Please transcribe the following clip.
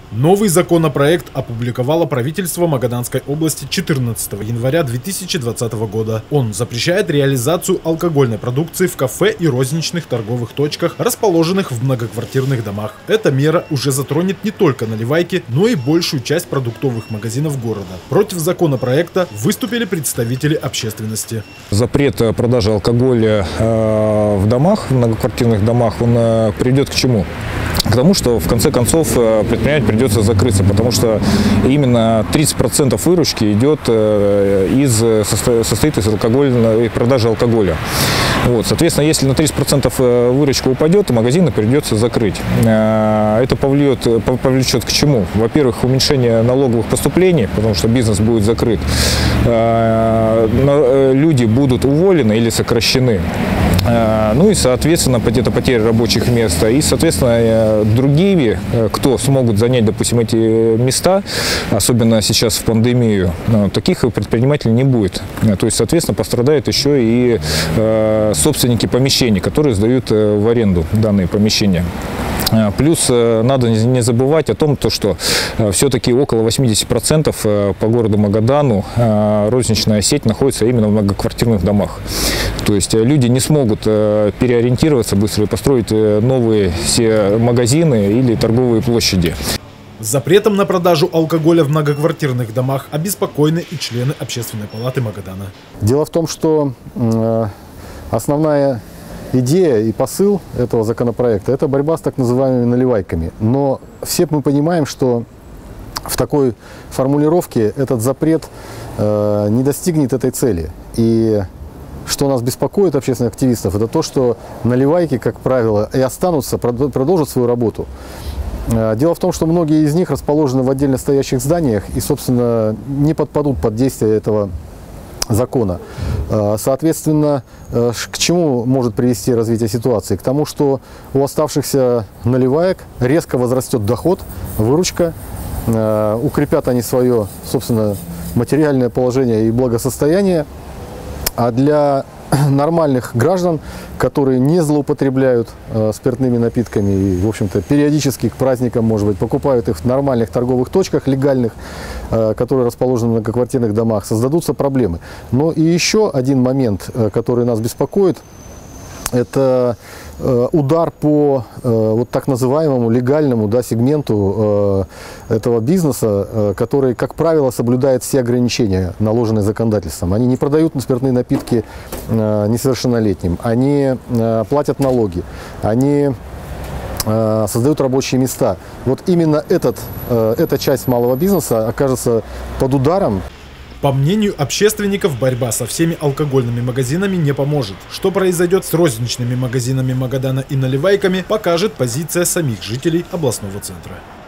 Новый законопроект опубликовало правительство Магаданской области 14 января 2020 года. Он запрещает реализацию алкогольной продукции в кафе и розничных торговых точках, расположенных в многоквартирных домах. Эта мера уже затронет не только наливайки, но и большую часть продуктовых магазинов города. Против законопроекта выступили представители общественности. Запрет продажи алкоголя в домах, в многоквартирных домах, он приведет к чему? К тому, что в конце концов предприятию придется закрыться, потому что именно 30% выручки состоит из продажи алкоголя. Вот, соответственно, если на 30% выручка упадет, то магазины придется закрыть. Это повлечет к чему? Во-первых, уменьшение налоговых поступлений, потому что бизнес будет закрыт. Люди будут уволены или сокращены. Ну и, соответственно, это потеря рабочих мест. И, соответственно, другие, кто смогут занять, допустим, эти места, особенно сейчас в пандемию, таких предпринимателей не будет. То есть, соответственно, пострадают еще и собственники помещений, которые сдают в аренду данные помещения. Плюс надо не забывать о том, что все-таки около 80% по городу Магадану розничная сеть находится именно в многоквартирных домах. То есть люди не смогут переориентироваться быстро и построить новые все магазины или торговые площади. Запретом на продажу алкоголя в многоквартирных домах обеспокоены и члены Общественной палаты Магадана. Дело в том, что основная идея и посыл этого законопроекта – это борьба с так называемыми наливайками. Но все мы понимаем, что в такой формулировке этот запрет не достигнет этой цели. И что нас беспокоит, общественных активистов, это то, что наливайки, как правило, и останутся, продолжат свою работу. Дело в том, что многие из них расположены в отдельно стоящих зданиях и, собственно, не подпадут под действие этого закона. Соответственно, к чему может привести развитие ситуации? К тому, что у оставшихся наливаек резко возрастет доход, выручка, укрепят они свое, собственно, материальное положение и благосостояние, а для нормальных граждан, которые не злоупотребляют спиртными напитками и, в общем-то, периодически к праздникам, может быть, покупают их в нормальных торговых точках, легальных, которые расположены в многоквартирных домах, создадутся проблемы. Но и еще один момент, который нас беспокоит, это удар по вот так называемому легальному сегменту этого бизнеса, который, как правило, соблюдает все ограничения, наложенные законодательством. Они не продают спиртные напитки несовершеннолетним, они платят налоги, они создают рабочие места. Вот именно эта часть малого бизнеса окажется под ударом. По мнению общественников, борьба со всеми алкогольными магазинами не поможет. Что произойдет с розничными магазинами Магадана и наливайками, покажет позиция самих жителей областного центра.